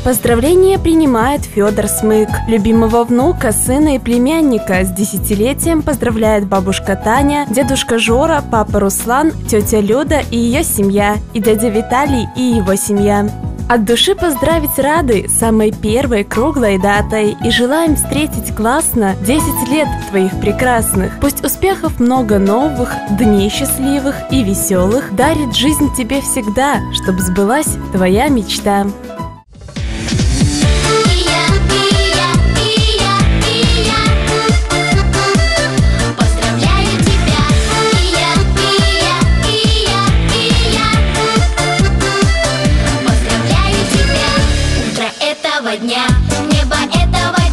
Поздравления принимает Федор Смык. Любимого внука, сына и племянника с 10-летием поздравляет бабушка Таня, дедушка Жора, папа Руслан, тетя Люда и ее семья, и дядя Виталий и его семья. От души поздравить рады самой первой круглой датой и желаем встретить классно 10 лет твоих прекрасных. Пусть успехов много новых, дней счастливых и веселых дарит жизнь тебе всегда, чтобы сбылась твоя мечта. Дня, небо этого